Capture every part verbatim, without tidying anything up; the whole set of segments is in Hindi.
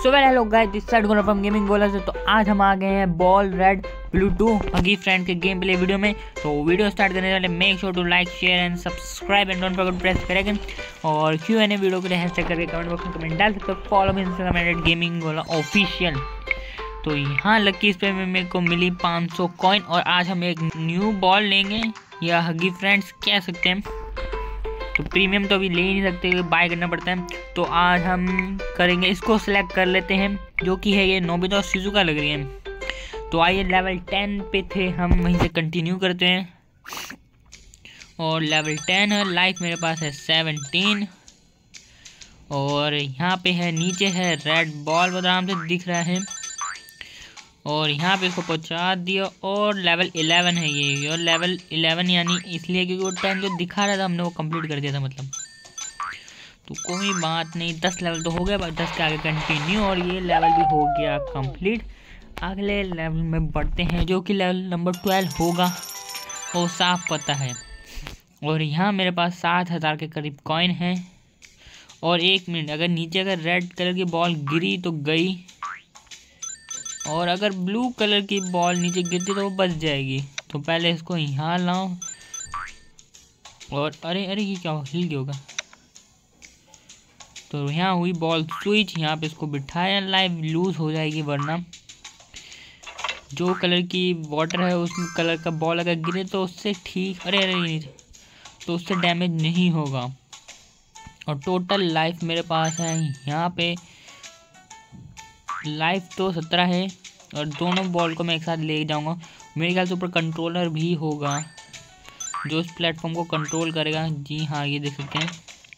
So well hello guys, this side गोना फ्रॉम गेमिंग गोला से। तो आज हम आ गए हैं ball red blue two huggy friend के गेम प्ले वीडियो में। तो वीडियो स्टार्ट करने वाले make sure to like share and subscribe and don't forget press bell icon. और क्यू एन ए वीडियो के लिए हैशटैग करके कमेंट बॉक्स में कमेंट डाल सकते हो। Follow me Instagram at gaming Gola official. तो यहाँ लकी स्पे में मेरे को मिली पाँच सौ कॉइन और आज हम एक न्यू बॉल लेंगे या हगी फ्रेंड्स कह सकते हैं। तो प्रीमियम तो अभी ले ही नहीं सकते, बाय करना पड़ता है। तो आज हम करेंगे, इसको सिलेक्ट कर लेते हैं जो कि है ये नोबिता और शिजुका लग रही है। तो आइए लेवल टेन पे थे हम, वहीं से कंटिन्यू करते हैं। और लेवल टेन है, लाइफ मेरे पास है सेवनटीन। और यहाँ पे है नीचे है रेड बॉल, बहुत आराम से दिख रहा है। और यहाँ पे इसको पहुँचा दिया और लेवल इलेवन है ये। और लेवल इलेवन यानी इसलिए क्योंकि वो टेन जो दिखा रहा था हमने वो कंप्लीट कर दिया था मतलब। तो कोई बात नहीं, दस लेवल तो हो गया, दस के आगे कंटिन्यू। और ये लेवल भी हो गया कंप्लीट। अगले लेवल में बढ़ते हैं जो कि लेवल नंबर ट्वेल्व होगा, वो साफ पता है। और यहाँ मेरे पास सात हज़ार के करीब कॉइन है। और एक मिनट, अगर नीचे अगर रेड कलर की बॉल गिरी तो गई, और अगर ब्लू कलर की बॉल नीचे गिरती तो वो बच जाएगी। तो पहले इसको यहाँ लाओ। और अरे अरे ये क्या हिल गया होगा। तो यहाँ हुई बॉल स्विच, यहाँ पे इसको बिठाया, लाइव लूज हो जाएगी वरना जो कलर की वाटर है उस कलर का बॉल अगर गिरे तो उससे ठीक, अरे अरे नहीं तो उससे डैमेज नहीं होगा। और टोटल लाइफ मेरे पास है यहाँ पे, लाइफ तो सत्रह है। और दोनों बॉल को मैं एक साथ ले जाऊंगा। मेरे ख्याल से ऊपर कंट्रोलर भी होगा जो इस प्लेटफॉर्म को कंट्रोल करेगा। जी हाँ, ये देख सकते हैं।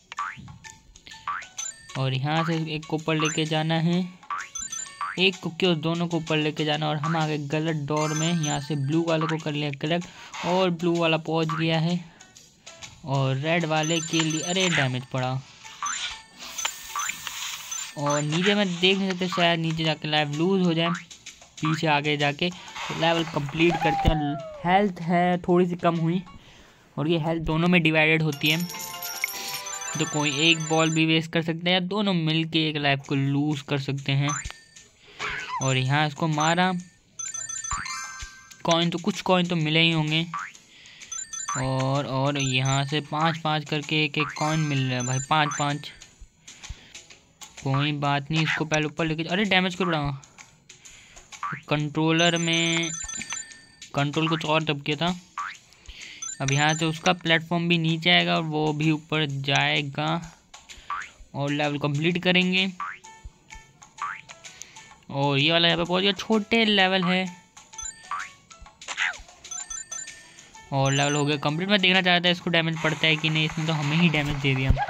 और यहाँ से एक को ऊपर लेके जाना है, एक को क्यों दोनों को ऊपर लेके जाना। और हम आ गए गलत डोर में, यहाँ से ब्लू वाले को कर लिया कलेक्ट और ब्लू वाला पहुँच गया है। और रेड वाले के लिए अरे डैमेज पड़ा। और नीचे में देख नहीं सकते, शायद नीचे जाके लाइव लूज हो जाए पीछे आगे जाके। तो लेवल कंप्लीट करते हैं। हेल्थ है थोड़ी सी कम हुई और ये हेल्थ दोनों में डिवाइडेड होती है। तो कोई एक बॉल भी वेस्ट कर सकते हैं या दोनों मिलके एक लाइफ को लूज कर सकते हैं। और यहाँ इसको मारा, कॉइन तो कुछ कॉइन तो मिले ही होंगे। और और यहाँ से पाँच पाँच करके एक एक कॉइन मिल रहा है भाई, पाँच पाँच। कोई बात नहीं, इसको पहले ऊपर लेके, अरे डैमेज कर रहा हूँ। कंट्रोलर में कंट्रोल कुछ और दब गया था। अब यहाँ से उसका प्लेटफॉर्म भी नीचे आएगा और वो भी ऊपर जाएगा। और लेवल कंप्लीट करेंगे। और ये वाला यहाँ पे पहुँच गया, छोटे लेवल है और लेवल हो गया कंप्लीट। मैं देखना चाहता था इसको डैमेज पड़ता है कि नहीं, इसने तो हमें ही डैमेज दे दिया।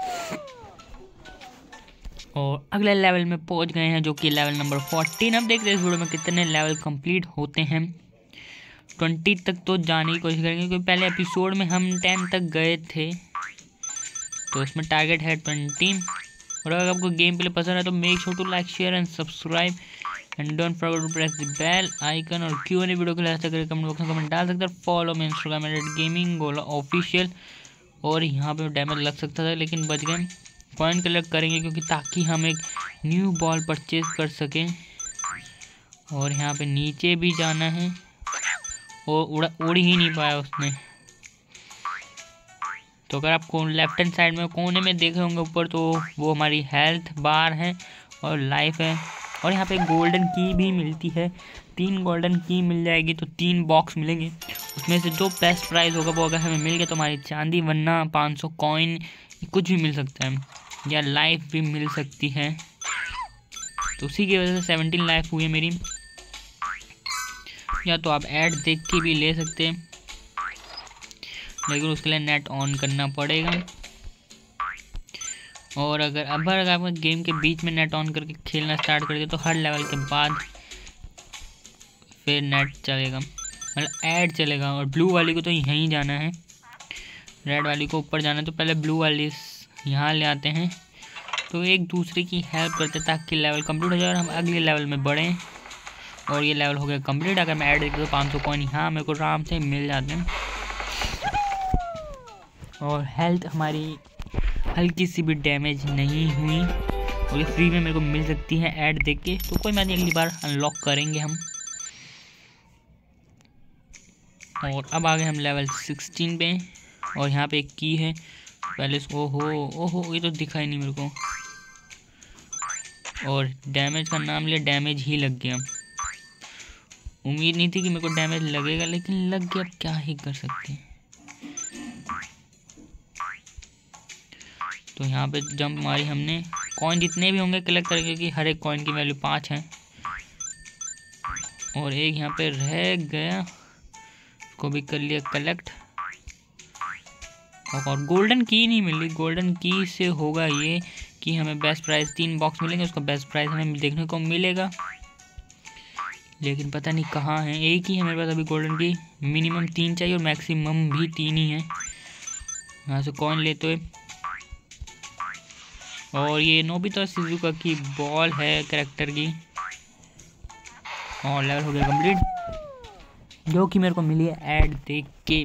और अगले लेवल में पहुंच गए हैं जो कि लेवल नंबर फोर्टीन। अब देखते हैं इस वीडियो में कितने लेवल कंप्लीट होते हैं। ट्वेंटी तक तो जाने की कोशिश करेंगे क्योंकि पहले एपिसोड में हम टेन तक गए थे, तो उसमें टारगेट है ट्वेंटी। और अगर आपको गेम प्ले पसंद है तो make sure to like share and subscribe and don't forget to press the bell icon. और क्यू एन ए वीडियो के लिए ऐसा करके कमेंट बॉक्स में कमेंट डाल सकते हैं। Follow me Instagram at gaming Gola official. और यहाँ पे डैमेज लग सकता था लेकिन बच गए। कॉइन कलेक्ट करेंगे क्योंकि ताकि हम एक न्यू बॉल परचेज कर सकें। और यहाँ पे नीचे भी जाना है, और उड़ा उड़ ही नहीं पाया उसने। तो अगर आप लेफ्ट हैंड साइड में कोने में देख रहे होंगे ऊपर, तो वो हमारी हेल्थ बार है और लाइफ है। और यहाँ पे गोल्डन की भी मिलती है, तीन गोल्डन की मिल जाएगी तो तीन बॉक्स मिलेंगे। उसमें से जो बेस्ट प्राइस होगा वो अगर हमें मिल गया तो हमारी चांदी, वरना पाँच सौ कॉइन कुछ भी मिल सकता है या लाइफ भी मिल सकती है। तो उसी की वजह से सेवनटीन लाइफ हुई है मेरी। या तो आप ऐड देख के भी ले सकते हैं, लेकिन उसके लिए नेट ऑन करना पड़ेगा। और अगर अब अगर आप गेम के बीच में नेट ऑन करके खेलना स्टार्ट कर दिया तो हर लेवल के बाद फिर नेट चलेगा, मतलब ऐड चलेगा। और ब्लू वाली को तो यहीं जाना है, रेड वाली को ऊपर जाना है। तो पहले ब्लू वाली यहाँ ले आते हैं, तो एक दूसरे की हेल्प करते हैं ताकि लेवल कंप्लीट हो जाए और हम अगले लेवल में बढ़ें। और ये लेवल हो गया कंप्लीट। अगर मैं ऐड देखता तो पाँच सौ कॉइन यहाँ मेरे को आराम से मिल जाते हैं। और हेल्थ हमारी हल्की सी भी डैमेज नहीं हुई। और ये फ्री में मेरे को मिल सकती है ऐड देख के, तो कोई बात नहीं, अगली बार अनलॉक करेंगे हम। और अब आ गए हम लेवल सिक्सटीन पे, और यहाँ पे एक की है। पहले इसको, ओहो ओहो ये तो दिखा ही नहीं मेरे को, और डैमेज का नाम लिया, डैमेज ही लग गया। उम्मीद नहीं थी कि मेरे को डैमेज लगेगा, लेकिन लग गया, अब क्या ही कर सकते हैं। तो यहाँ पे जंप मारी हमने, कॉइन जितने भी होंगे कलेक्ट करेंगे, कि हर एक कॉइन की वैल्यू पाँच है। और एक यहाँ पे रह गया, को भी कर लिया कलेक्ट। और गोल्डन की नहीं मिली, गोल्डन की से होगा ये कि हमें बेस्ट प्राइस तीन बॉक्स मिलेंगे, उसका बेस्ट प्राइस हमें देखने को मिलेगा, लेकिन पता नहीं कहाँ है। एक ही है मेरे पास अभी गोल्डन की, मिनिमम तीन चाहिए और मैक्सिमम भी तीन ही है। यहाँ से कॉइन लेते हुए, और ये नोबिता शिजुका की बॉल है कैरेक्टर की, और लेवल हो गया कंप्लीट, जो कि मेरे को मिली है ऐड देख के।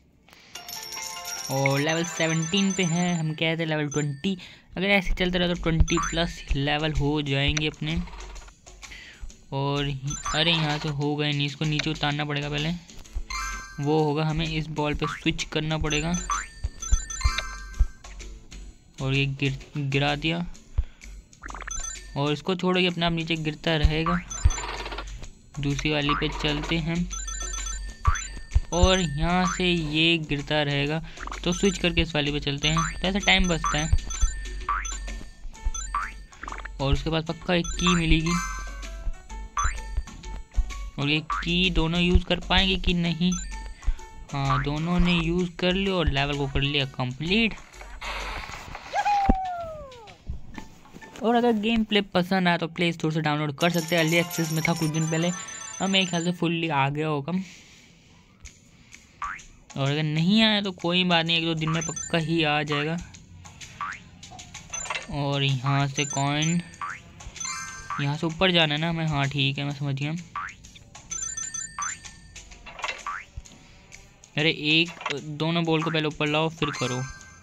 और लेवल सेवनटीन पे हैं हम, कहते हैं लेवल ट्वेंटी, अगर ऐसे चलते रहे तो ट्वेंटी प्लस लेवल हो जाएंगे अपने। और अरे यहाँ से हो गए नहीं, इसको नीचे उतारना पड़ेगा पहले, वो होगा, हमें इस बॉल पे स्विच करना पड़ेगा। और ये गिर गिरा दिया, और इसको छोड़ो, ये अपने आप नीचे गिरता रहेगा। दूसरी वाली पे चलते हैं, और यहाँ से ये गिरता रहेगा, तो स्विच करके इस वाली पे चलते हैं, तो ऐसा टाइम बचता है। और उसके बाद पक्का एक की मिलेगी, और ये की दोनों यूज़ कर पाएंगे कि नहीं। हाँ, दोनों ने यूज़ कर लिया और लेवल को कर लिया कंप्लीट। और अगर गेम प्ले पसंद आया तो प्ले स्टोर से डाउनलोड कर सकते हैं, अर्ली एक्सेस में था कुछ दिन पहले, अब मेरे ख्याल से फुल्ली आ गया होगा। और अगर नहीं आया तो कोई बात नहीं, एक दो दिन में पक्का ही आ जाएगा। और यहाँ से कॉइन, यहाँ से ऊपर जाना है ना हमें, हाँ ठीक है, मैं समझ गया। अरे एक दोनों बॉल को पहले ऊपर लाओ फिर करो,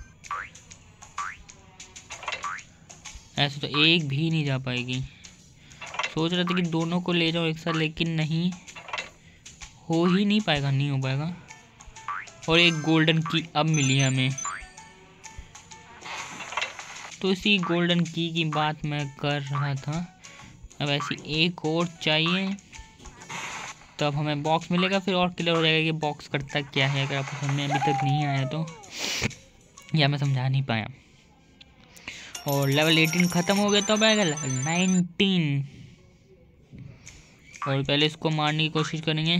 ऐसे तो एक भी नहीं जा पाएगी। सोच रहे थे कि दोनों को ले जाओ एक साथ, लेकिन नहीं, हो ही नहीं पाएगा, नहीं हो पाएगा। और एक गोल्डन की अब मिली है हमें, तो इसी गोल्डन की की बात मैं कर रहा था। अब ऐसी एक और चाहिए, तब हमें बॉक्स मिलेगा, फिर और क्लियर हो जाएगा कि बॉक्स करता क्या है। अगर आपको समझ में अभी तक नहीं आया तो, या मैं समझा नहीं पाया। और लेवल एटीन ख़त्म हो गया, तो अब आएगा लेवल नाइनटीन, और पहले इसको मारने की कोशिश करेंगे।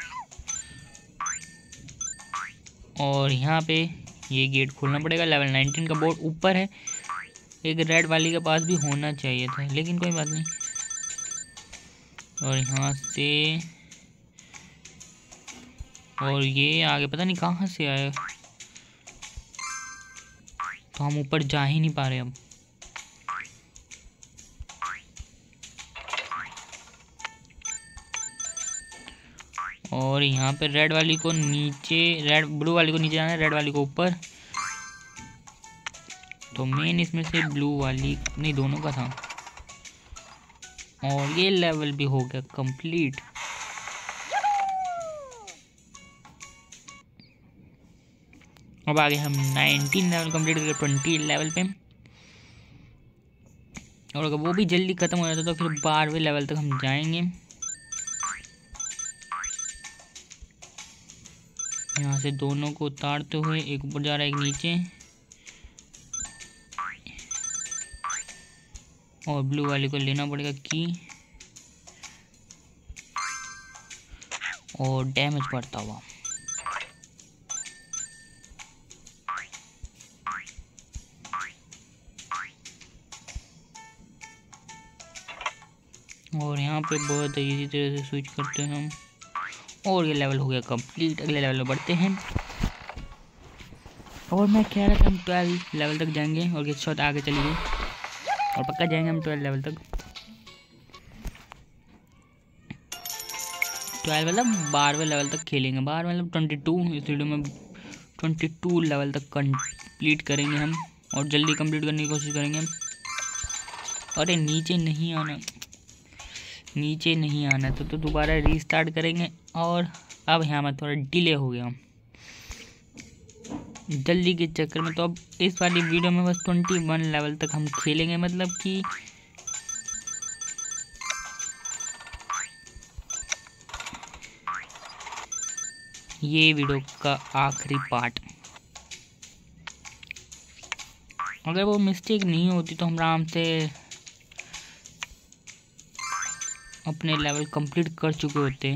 और यहाँ पे ये गेट खोलना पड़ेगा, लेवल नाइनटीन का बोर्ड ऊपर है, एक रेड वाली के पास भी होना चाहिए था, लेकिन कोई बात नहीं। और यहाँ से, और ये आगे पता नहीं कहाँ से आया, तो हम ऊपर जा ही नहीं पा रहे अब। और यहाँ पे रेड वाली को नीचे, रेड ब्लू वाली को नीचे जाना है, रेड वाली को ऊपर। तो मेन इसमें से ब्लू वाली नहीं, दोनों का था। और ये लेवल भी हो गया कंप्लीट। अब आगे हम नाइनटीन लेवल कंप्लीट करके ट्वेंटी लेवल पे, और अगर वो भी जल्दी ख़त्म हो जाता तो फिर बारहवें लेवल तक हम जाएंगे। यहाँ से दोनों को उतारते हुए, एक ऊपर जा रहा है एक नीचे, और ब्लू वाले को लेना पड़ेगा की, और डैमेज पड़ता हुआ। और यहाँ पे बहुत इजी तरह से स्विच करते हैं हम, और ये लेवल हो गया कंप्लीट। अगले लेवल में बढ़ते हैं, और मैं कह रहा था हम ट्वेल्व लेवल तक जाएंगे, और ये शॉट आगे चली गई, और पक्का जाएंगे हम ट्वेल्व लेवल तक। ट्वेल्व मतलब बारहवें लेवल तक खेलेंगे, बारह मतलब ट्वेंटी टू, इस वीडियो में ट्वेंटी टू लेवल तक कंप्लीट करेंगे हम, और जल्दी कंप्लीट करने की कोशिश करेंगे हम। अरे नीचे नहीं आना, नीचे नहीं आना तो तो दोबारा रीस्टार्ट करेंगे। और अब यहाँ में थोड़ा डिले हो गया जल्दी के चक्कर में। तो अब इस वाली वीडियो में बस ट्वेंटी वन लेवल तक हम खेलेंगे, मतलब कि ये वीडियो का आखिरी पार्ट। अगर वो मिस्टेक नहीं होती तो हम आराम से अपने लेवल कंप्लीट कर चुके होते,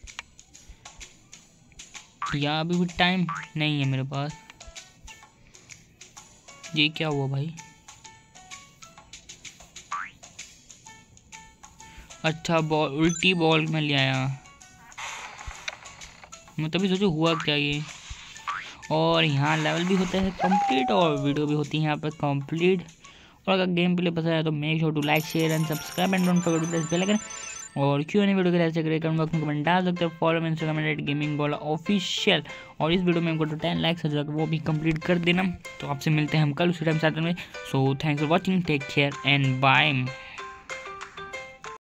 या अभी भी टाइम नहीं है मेरे पास। ये क्या हुआ भाई? अच्छा बॉल, उल्टी बॉल में ले आया। मैं तभी सोचूं हुआ क्या ये। और यहाँ लेवल भी होता है कंप्लीट और वीडियो भी होती है यहाँ पर कंप्लीट। और अगर गेम प्ले पसंद आया तो make sure to like share and subscribe and don't forget to press bell icon. और क्यों नहीं वीडियो के लिए ऐसे करें कमेंट बॉक्स में कमेंट डाल सकते हो। Follow me Instagram at gaming Gola official. और इस वीडियो में हमको तो टेन लाइक्स हो वो भी कंप्लीट कर देना। तो आपसे मिलते हैं हम कल उसी टाइम साथ में। So thanks for watching, take care and bye.